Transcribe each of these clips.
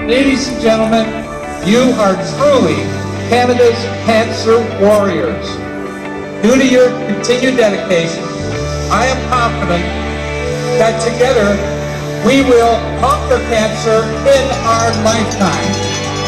Ladies and gentlemen, you are truly Canada's cancer warriors. Due to your continued dedication, I am confident that together we will conquer cancer in our lifetime.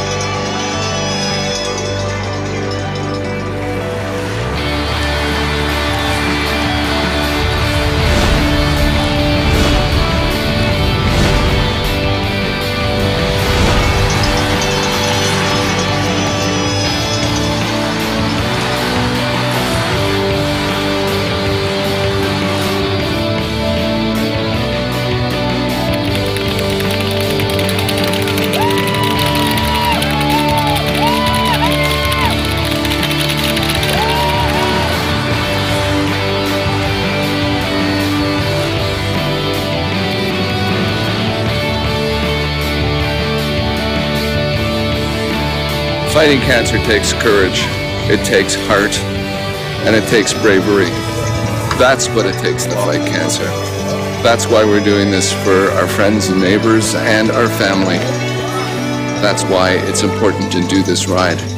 Fighting cancer takes courage, it takes heart, and it takes bravery. That's what it takes to fight cancer. That's why we're doing this for our friends and neighbors and our family. That's why it's important to do this ride.